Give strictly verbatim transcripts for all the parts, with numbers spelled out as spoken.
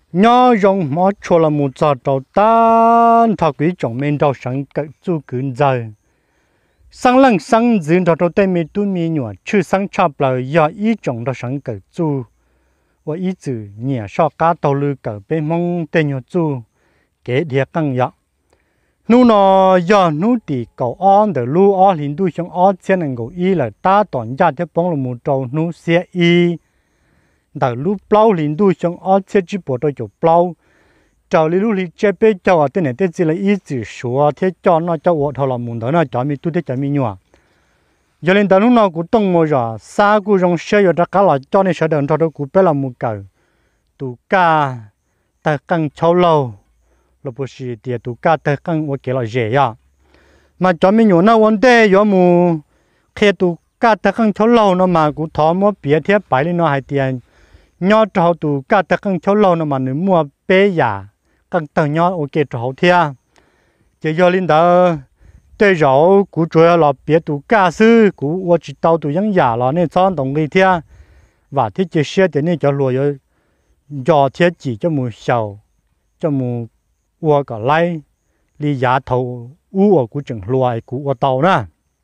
nhỏ rong mỏ cho là một giờ đầu tan thọ quý trọng men đầu sáng cỡ chu cứng giờ sáng lăng sáng dương thọ đầu tên mi tu mi nhỏ chữ sáng chập là do ý trọng đầu sáng cỡ chu và ý chữ nhẹ so cá tàu lư cỡ bên mong tên nhỏ chu kế địa căng dọ nu nó do nu thì cầu on để lu on hình đuôi trong on trên anh cầu ý là ta toàn ra theo bóng là một trâu nu xe y đào lu plau hình đuôi trong on trên chỉ bộ đôi chỗ plau trâu lu lu chế bé trâu ở tên này tên gì là ý chữ số thế cho nó cho vợ thầu là muốn đó nó cho mi tu thế cho mi nhua giờ lên đào lu nó cũng tung một giờ xa cũng trong xe giờ đã cả là cho nên sẽ đợi thầu đó cũng bé là một cờ tu ca ta căng cháu lâu là bố sĩ tiệt tụ cá tơ căng và kiểu là dễ ya mà cho mình nhổ nó vấn đề có mù khi tụ cá tơ căng cháu lâu nó mà cũng thò mua bìa thế bài lên nó hay tiền nhỏ cho tụ cá tơ căng cháu lâu nó mà nếu mua bé giả căng tơ nhỏ ok cho hậu thế chỉ do linh đó tây rau cũng chủ là bìa tụ cá sư cũng và chỉ tàu tụ những giả là nên chọn đồng cái thế và thiết chế xe thì nên cho lùi rồi do thiết chỉ cho mù sầu cho mù ua cả lai li giá thầu u ở của trường loài của tàu nè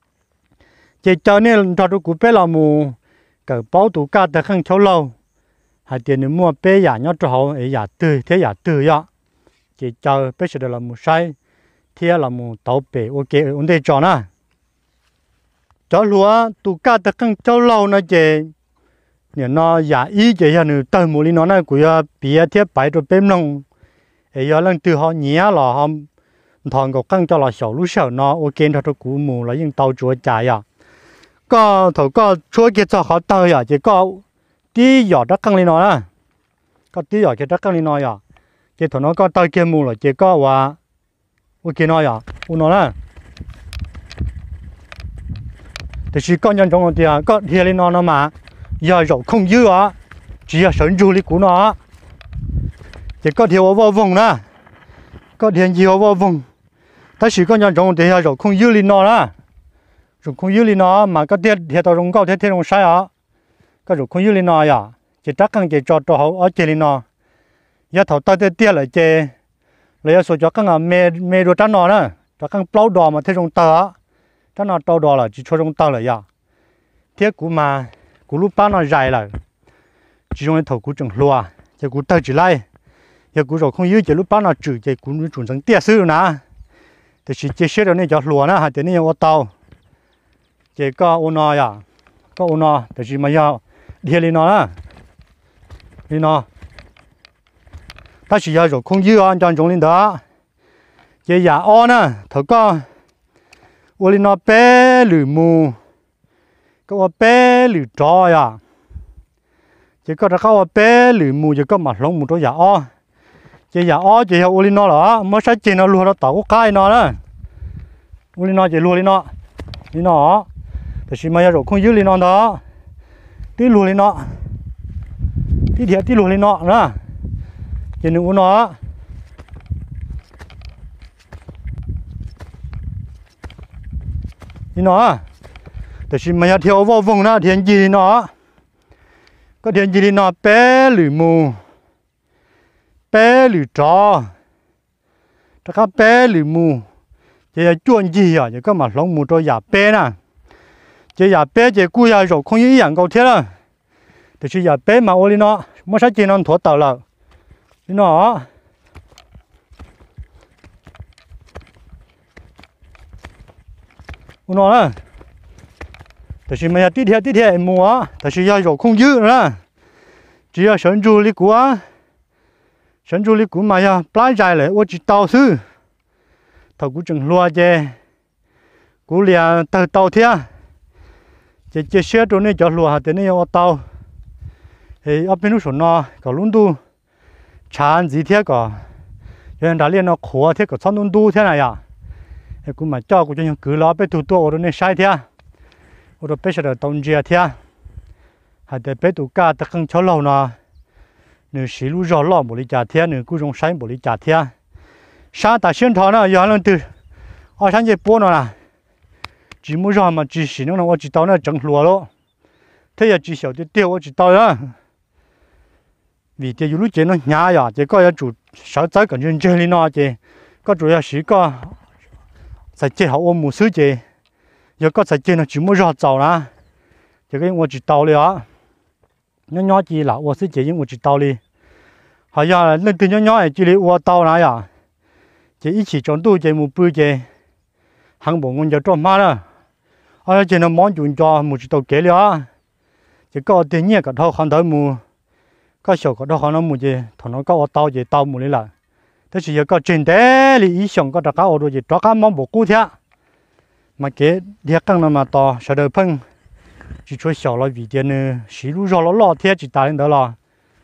chỉ cho nên cho tôi cũng biết là mù cái bao tủ cá ta không cháu lâu hay tiền nếu mua bé giả nhớ cho họ ấy giả tư thế giả tư vậy chỉ cho bé sẽ là mù sai thế là mù tàu bể ok ổn định cho nè cho lúa tủ cá ta không cháu lâu nó chỉ nếu nó giả ý chỉ là nếu tàu mù li nó này của bìa thế bảy rồi bém nông ấy giờ lần từ họ nhía là họ thằng có căng cho là sầu lúa sầu nó ok thôi tôi cũng mù là những tàu chúa chạy à có thầu có chúa kia cho họ tàu à chỉ có tí giọt đất căng lên nó à có tí giọt cái đất căng lên nó à chỉ thằng nó có tàu kia mù là chỉ có và ok nó à u nó là thì chỉ có nhân trong thì có thiệt lên nó nó mà giờ rồi không dư à chỉ là sợi du lịch của nó chỉ có thiếu vào vùng nè có tiền nhiều vào vùng ta chỉ có nhận trong tiền rồi không dư li nó nè rồi không dư li nó mà có tiền thì tao trong cao thế thế trong sai á có rồi không dư li nó à chỉ chắc cần chỉ cho cho họ ở trên li nó giờ thầu ta tiền lại chơi lấy số cho các ngà mê mê đồ trắng nó nè cho các plau đỏ mà thế trong tờ trắng nó tàu đỏ là chỉ cho trong tờ là ya thế cú mà cú lúc ba nó dài là chỉ trong thầu cú trồng lúa chỉ cú tờ chỉ lại giờ cú rồi không dưới chỉ lúc bán nó trừ chỉ cú nó chuyển sang tia sư nè thì chỉ chỉ xe đó này cho lúa nè hay thì này ô tàu chỉ có ô nọ à có ô nọ thì chỉ mà giờ đi lên nó nè lên nó ta chỉ giờ rồi không dưới anh chọn trong lên đó chỉ giờ o nè thằng có ô lên nó bé lử mù có ô bé lử trò à chỉ có cái ô bé lử mù chỉ có mặt lông một chỗ giờ o chỉ giờ ó chỉ học ulin nó là mới sai chỉ nó luôn nó tàu cái nó đó ulin nó chỉ luôn ulin nó ulin nó thì chỉ mà rồi không giữ ulin nó đó tí luôn ulin nó tí thiệt tí luôn ulin nó nữa chỉ nữa nó ulin nó thì chỉ mà theo vào vùng nó thiền gì nó có thiền gì nó bé lử mù bé lử trò, tất cả bé lử mù, chỉ là chuyện gì à, chỉ có mà lông mù cho giả bé nè, chỉ giả bé chỉ cùi ra rồi không ý dạng cầu thế đâu, thì chỉ giả bé mà ôi nó, mới sai chỉ nó thua tàu là, nó, nó đó, thì chỉ mà tí thiệt tí thiệt mùa, thì chỉ ra rồi không dư nữa, chỉ là sơn du lịch của sản xuất của mày à, plai dài lại, tôi chỉ tàu sư, thầu cũng chừng loa chè, cũng liền tàu tàu thế, chè chè xe chỗ này cho loa thế này ở tàu, thì ở bênนู้นnó có luôn tu, chán gì thế cả, hiện tại liền nó khó thế cả chán luôn tu thế này à, thì cũng mà cho cũng cho những cứ lo bên tu tu ở đó này sai thế, ở đó bên sẽ là tông chia thế, hay để bên tu cá tất cả cháu lâu nó nếu xí lú gió lọ một lý trả thiên nếu cứ dùng sáng một lý trả thiên sáng ta xuyên thọ nó giờ lần từ ở sáng giờ bốn nó là chỉ mua gió mà chỉ xí nó nó chỉ tao nó trồng lúa đó thế giờ chỉ xíu thì tiêu chỉ tao đó vì thế lúc chế nó nhả ya chế có chủ sáu trái còn trên chơi lên nó chế có chủ要是có sai chế họ ôm một số chế giờ có sai chế nó chỉ muốn rót dầu啦chế cái我知道了nhỏ nhỏ chỉ là我是chế nhưng我知道哩họ giờ lên từ nhỏ nhỏ này chỉ là我到啦呀chế一起trongตู้chế một bữa chế hàng bộ ngon giờ trong má đó ở chế nó món chuẩn cho một chỉ tàu kế了chế có tiền nhẹ cả thâu không tới mù có sầu có đó họ nó mua gì thằng nó có ô tàu gì tàu mua lấy là thế chỉ có trên đấy thì ý想có đặc cao ô tô gì cho các món bộ cũ thế mà cái địa căng nó mà to sau đó phân chỉ cho sầu là vì tiền nữa xí lú rau nó lọt thế chỉ ta lên đó là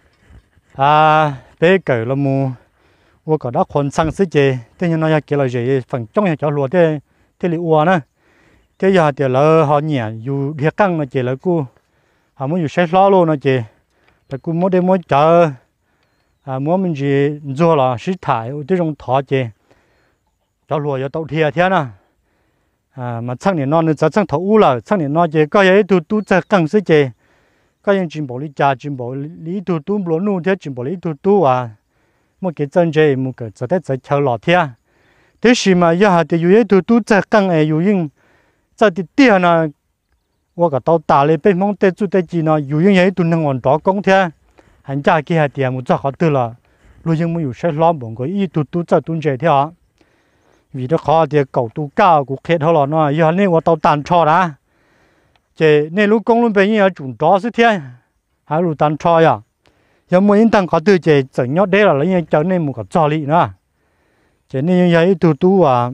à bé cởi là mua我搞到คนสั่งซื้อเจแต่ยังน้อยเกี่ยวกับเจฝั่งจ้องอย่างจะรัวเตเตลิอัวนะเตยาเดี๋ยวเราเขาเนี่ยอยู่เดียกังนะเจแล้วกูเขาไม่อยู่ใช้ล้อโลนะเจแต่กูไม่ได้ไม่เจออ่ามั่วมันจะจัวละสิถ่ายที่ตรงถอเจจะรัวจะตัวเทียเทียนะอ่ามาช่างเนี่ยนอนจะช่างถูละช่างเนี่ยนอนเจก็ยังตัวตัวจะกังซื้อเจก็ยังจิมบอลิจ่าจิมบอลิตัวตัวบลูนู่นเทียจิมบอลิตัวตัวอ่ะmột cái chân chơi một cái giờ đấy giờ chờ lọt thế, thế gì mà giờ thìอยู่ที่ตู้จะกังเออยู่ยิ่งจะติดเตี้ยนะว่าก็ต้องตาเลยเป็นมองเตจุเตจีนะอยู่ยิ่งยังตัวนึงวันต่อกงเท่หันจ่ากี่หาเดียมันจะเขาตัวละรู้ยังไม่อยู่ใช้ล้อมบ่งก็อีตู้ตู้จะตุ้นใจเท่าvì đó khó thì cầu tu cao cũng kết họ nó giờ nênว่าต้องตันชอนะเจเนี่ยลูกกงลูกเป็นยังจุดต่อสิเท่หาลูกตันชออ่ะgiờ mỗi những thằng có từ chế chẳng nhót đấy là lấy những cháu nên một cái trò lì nữa chế nên như tu tu à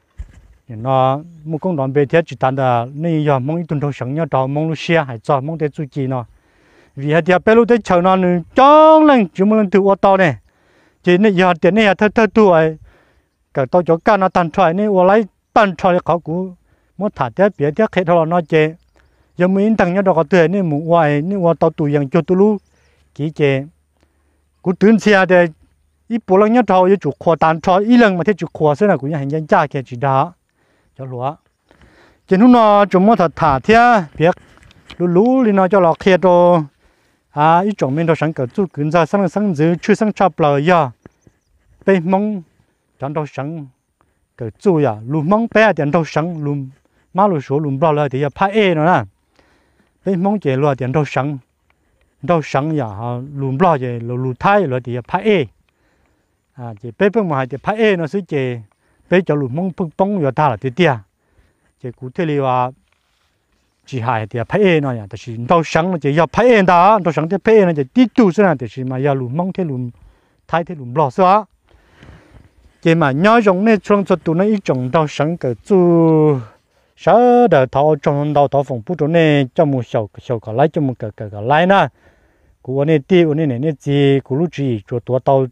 nó một công đoạn về thế chỉ tàn là nên giờ mong tuần đầu sáng nhớ đó mong lu xe hay cho mong để chú chi nó vì hai tiệp bé lu tới chờ nó nữa trong lần chúng mình tự ô tô này chế nên giờ tiền này thơ thơ tu ấy cái tao cho cá nó tàn trọi nên ô lấy tàn trọiเขาcũng muốn thả thế bé thế khi thôi nó chế giờ mỗi những thằng nhớ đó có từ nên một hoài nên ô tô tụi yang cho tụi lu chỉ chế cú tuyển xe để ít bộ lần nhất thầu với chủ khoa tàn cho ít lần mà thấy chủ khoa sẽ là cũng hành nhân gia kia chỉ đó cho lúa chỉ lúc nào chúng nó thật thả thế việc lú lú thì nó cho lọ kia đồ à ít trong mình đồ sáng cỡ chú cứng ra sáng sáng giữ chưa sáng chập lời ya被蒙讲到sáng cỡ chú ya lú mong bé tiền đâu sáng lú má lú số lú bao lời thì ya拍 A nữa nè被蒙姐lúa tiền đâu sáng đâu sáng ya lùm lo vậy lù thái rồi thì phải e à chỉ bé bên ngoài thì phải e nó sẽ chỉ bé cho lùm mông bông bông rồi ta là thì tia chỉ cụ thể là chỉ hai thì phải e nó ya thì đâu sáng nó chỉ ya phải e đó đâu sáng thì phải e nó chỉ tí tu thế nào thì mà ya lùm mông thế lùm thái thế lùm lo sao chỉ mà nhớ trong này trong cho tụi nó ít trong đâu sáng cái chú sao đời thọ trong đầu thọ phòng bút chỗ này cho một sầu sầu cả lấy cho một cái cái cái lấy nè của này tiêu này này gì của lúc gì cho tua tàu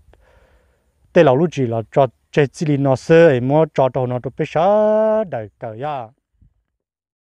tây lão lúc gì là cho chơi chỉ nó sơ ấy mua cho tàu nó được biết sao đời cờ ya